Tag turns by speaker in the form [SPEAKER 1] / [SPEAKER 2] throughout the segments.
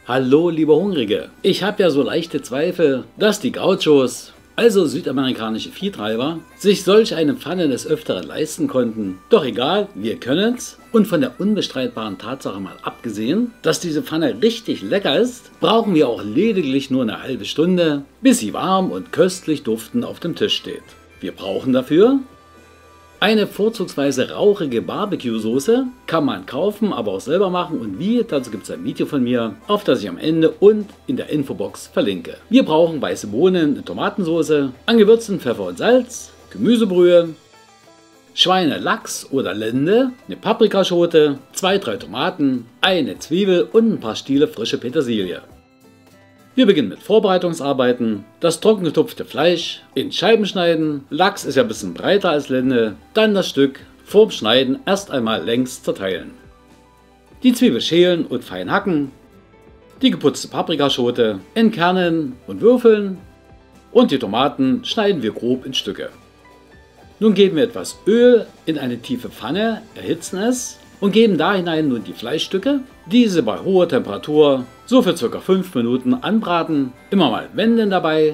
[SPEAKER 1] Hallo liebe Hungrige, ich habe ja so leichte Zweifel, dass die Gauchos, also südamerikanische Viehtreiber, sich solch eine Pfanne des Öfteren leisten konnten. Doch egal, wir können's. Und von der unbestreitbaren Tatsache mal abgesehen, dass diese Pfanne richtig lecker ist, brauchen wir auch lediglich nur eine halbe Stunde, bis sie warm und köstlich duftend auf dem Tisch steht. Wir brauchen dafür eine vorzugsweise rauchige Barbecue-Soße, kann man kaufen, aber auch selber machen und wie, dazu gibt es ein Video von mir, auf das ich am Ende und in der Infobox verlinke. Wir brauchen weiße Bohnen, eine Tomatensoße, an Gewürzen Pfeffer und Salz, Gemüsebrühe, Schweinelachs oder Lende, eine Paprikaschote, 2-3 Tomaten, eine Zwiebel und ein paar Stiele frische Petersilie. Wir beginnen mit Vorbereitungsarbeiten. Das trocken getupfte Fleisch in Scheiben schneiden. Lachs ist ja ein bisschen breiter als Lende. Dann das Stück vorm Schneiden erst einmal längs zerteilen. Die Zwiebel schälen und fein hacken. Die geputzte Paprikaschote entkernen und würfeln. Und die Tomaten schneiden wir grob in Stücke. Nun geben wir etwas Öl in eine tiefe Pfanne, erhitzen es und geben da hinein nun die Fleischstücke. Diese bei hoher Temperatur so für ca. 5 Minuten anbraten, immer mal wenden dabei.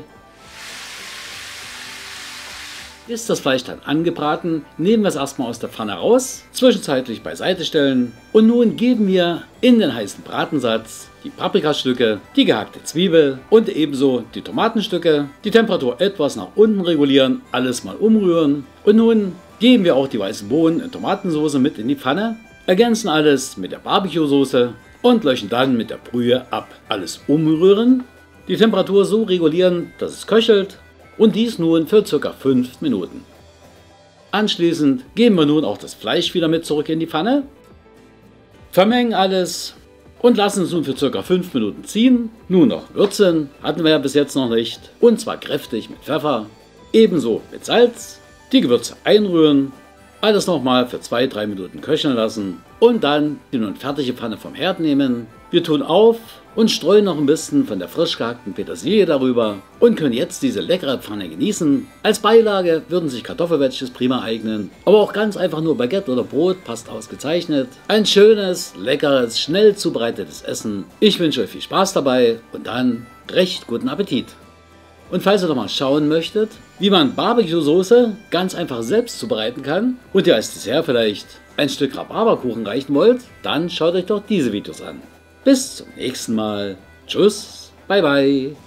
[SPEAKER 1] Ist das Fleisch dann angebraten, nehmen wir es erstmal aus der Pfanne raus, zwischenzeitlich beiseite stellen und nun geben wir in den heißen Bratensatz die Paprikastücke, die gehackte Zwiebel und ebenso die Tomatenstücke, die Temperatur etwas nach unten regulieren, alles mal umrühren und nun geben wir auch die weißen Bohnen und Tomatensauce mit in die Pfanne, ergänzen alles mit der Barbecue-Soße und löschen dann mit der Brühe ab. Alles umrühren, die Temperatur so regulieren, dass es köchelt und dies nun für ca. 5 Minuten. Anschließend geben wir nun auch das Fleisch wieder mit zurück in die Pfanne, vermengen alles und lassen es nun für ca. 5 Minuten ziehen. Nun noch würzen, hatten wir ja bis jetzt noch nicht, und zwar kräftig mit Pfeffer, ebenso mit Salz, die Gewürze einrühren, alles nochmal für 2-3 Minuten köcheln lassen und dann die nun fertige Pfanne vom Herd nehmen. Wir tun auf und streuen noch ein bisschen von der frisch gehackten Petersilie darüber und können jetzt diese leckere Pfanne genießen. Als Beilage würden sich Kartoffelwedges prima eignen, aber auch ganz einfach nur Baguette oder Brot passt ausgezeichnet. Ein schönes, leckeres, schnell zubereitetes Essen. Ich wünsche euch viel Spaß dabei und dann recht guten Appetit. Und falls ihr noch mal schauen möchtet, wie man Barbecue-Soße ganz einfach selbst zubereiten kann und ihr als Dessert vielleicht ein Stück Rhabarberkuchen reichen wollt, dann schaut euch doch diese Videos an. Bis zum nächsten Mal. Tschüss, bye bye.